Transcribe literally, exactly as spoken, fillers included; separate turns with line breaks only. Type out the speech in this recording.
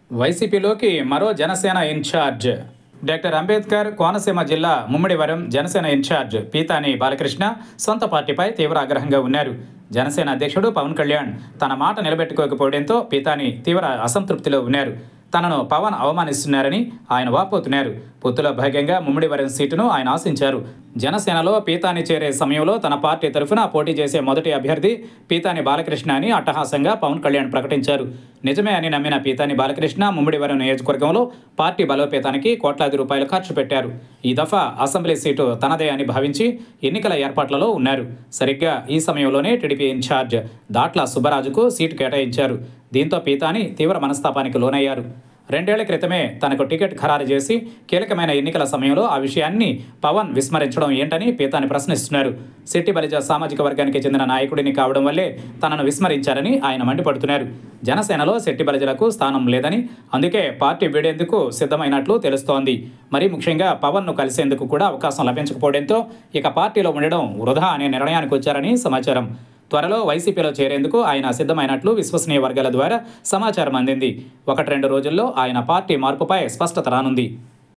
వైసీపీలోకి మరో Janasena incharge. Doctor Ambedkar Konaseema జిల్లా ముమ్మిడివరం జనసేన ఇన్ఛార్జ్ పీతాని బాలకృష్ణ సొంత పార్టీపై తీవ్ర ఆగ్రహంగా ఉన్నారు. జనసేన అధ్యక్షుడు పవన్ కళ్యాణ్ తన మాట నిలబెట్టుకోకపోవడంతో పీతాని తీవ్ర అసంతృప్తిలో ఉన్నారు. తనను పవన్ అవమానిస్తున్నారని ఆయన వాపోతున్నారు. పొత్తులో భాగంగా ముమ్మిడివరం సీటును ఆయన ఆశించారు. జనసేనలో పీతాని చేరే సమయంలో తన పార్టీ తరఫున పోటీ చేసే మొదటి అభ్యర్థి పీతాని బాలకృష్ణ అని అట్టహాసంగా పవన్ కళ్యాణ్ ప్రకటించారు. నిజమే అని నమ్మిన పీతాని బాలకృష్ణ ముమ్మిడివరం నియోజకవర్గంలో పార్టీ బలోపేతానికి కోట్లాది రూపాయలు ఖర్చు పెట్టారు. ఈ దఫా అసెంబ్లీ సీటు తనదే అని భావించి ఎన్నికల ఏర్పాట్లలో ఉన్నారు. సరిగ్గా ఈ సమయంలోనే టీడీపీ ఇన్ఛార్జ్ దాట్ల సుబ్బరాజుకు సీటు కేటాయించారు. దీంతో పీతాని తీవ్ర మనస్తాపానికి లోనయ్యారు. రెండేళ్ల క్రితమే తనకు టికెట్ ఖరారు చేసి కీలకమైన ఎన్నికల సమయంలో ఆ విషయాన్ని పవన్ విస్మరించడం ఏంటని పీతాని ప్రశ్నిస్తున్నారు. శెట్టి బలిజ సామాజిక వర్గానికి చెందిన నాయకుడిని కావడం వల్లే తనను విస్మరించారని ఆయన మండిపడుతున్నారు. జనసేనలో శెట్టి బలిజలకు స్థానం లేదని, అందుకే పార్టీ వీడేందుకు సిద్ధమైనట్లు తెలుస్తోంది. మరీ ముఖ్యంగా పవన్ను కలిసేందుకు కూడా అవకాశం లభించకపోవడంతో ఇక పార్టీలో ఉండడం వృధా అనే నిర్ణయానికి వచ్చారని సమాచారం. త్వరలో వైసీపీలో చేరేందుకు ఆయన సిద్ధమైనట్లు విశ్వసనీయ వర్గాల ద్వారా సమాచారం అందింది. ఒకటి రెండు రోజుల్లో ఆయన పార్టీ మార్పుపై స్పష్టత రానుంది.